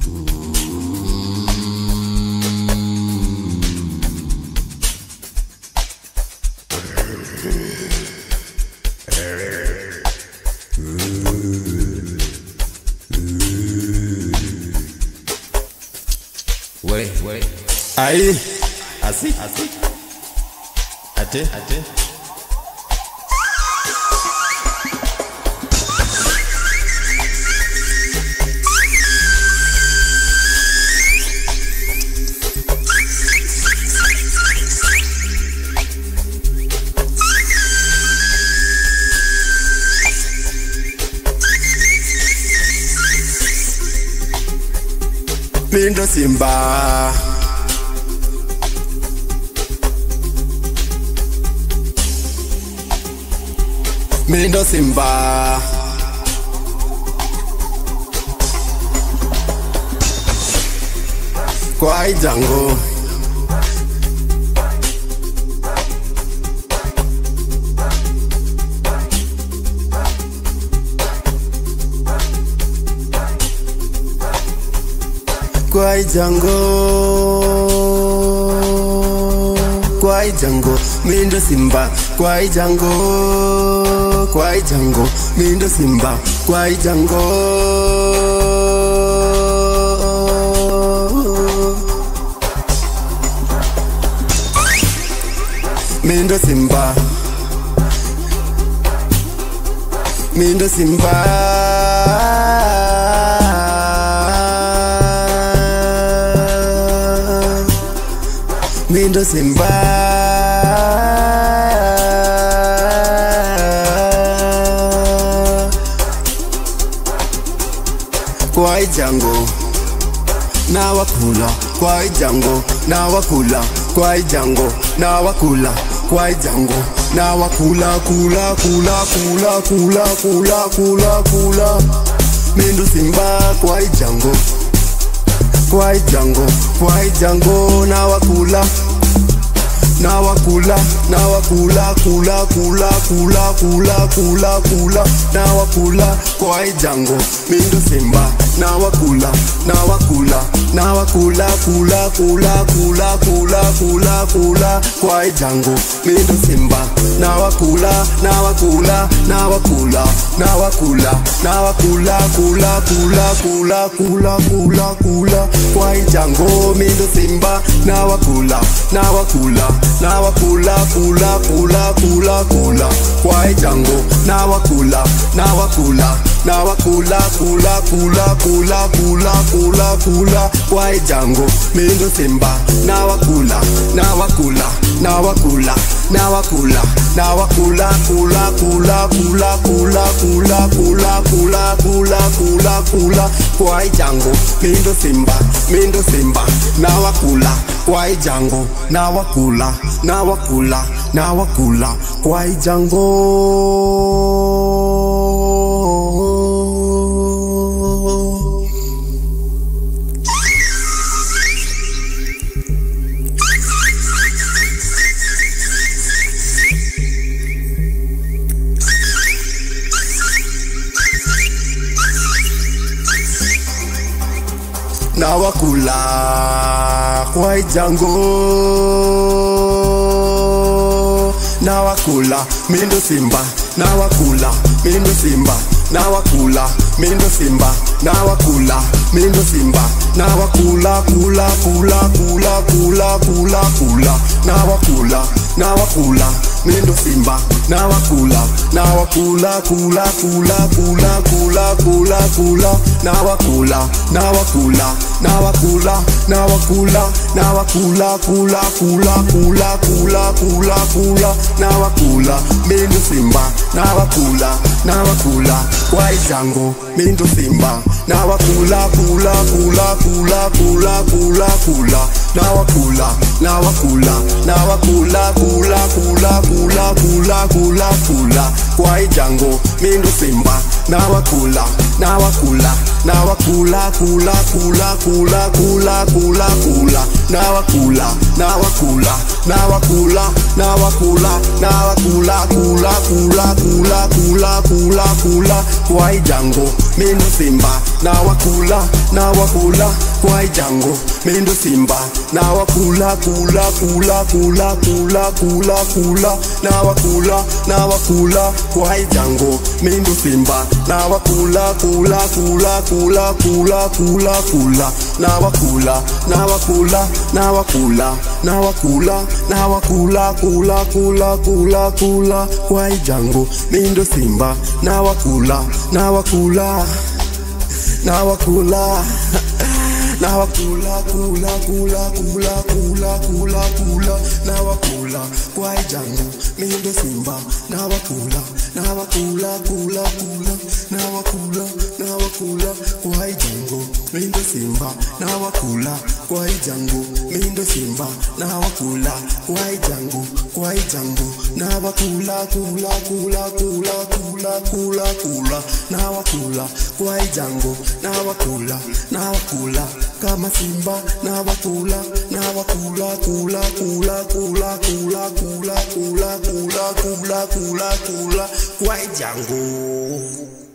Wait. Aí, assim. Até. Mindo Simba, Mindo Simba, Kwai Jango, Kwai Jango, Mindo Simba, Kwai Jango, Mindo Simba, Kwai Jango, Mindo Simba, Mindo Simba. Mindo Simba, Kwai Jango, na wakula, Kwai Jango, na wakula, Kwai Jango, na wakula, Kwai Jango, na wakula, kula. Mindo Simba, Kwai Jango, na wakula, kula, na wakula, Kwai Jango, Mindo Simba, na wakula, kula, Kwai Jango, Mindo Simba, na wakula, kula, Kwai Jango, Mindo Simba, na wakula, Kwai Jango, na wakula, Kwai Jango, Mindo Simba, na wakula, Kwai Jango, Mindo Simba, na wakula, Kwai Jango, na wakula, Kwai Jango. Na wakula, Kwai Jango, na wakula, Mindo Simba, na wakula, Mindo Simba, na wakula, Mindo Simba, na wakula, Mindo Simba, na wakula, na wakula, Mindo Simba, na wakula, na wakula, Mindo Simba, na wakula, Kwai Jango, Mindo Simba, na wakula, na wakula, kula kula kula kwa ijango mindo Simba na wakula kula kula kula kula kula na wakula kula kwa ijango mindo Simba na wakula kwa ijango mindo Simba na wakula kula na wakula kwa ijango mindo Simba na wakula kwa ijango mindo Simba na wakula kwa ijango mindo Simba na wakula kwa ijango mindo Simba na wakula kwa ijango mindo Simba na wakula kwa ijango na wakula na wakula kwa ijango na wakula kama Simba na wakula kwa ijango.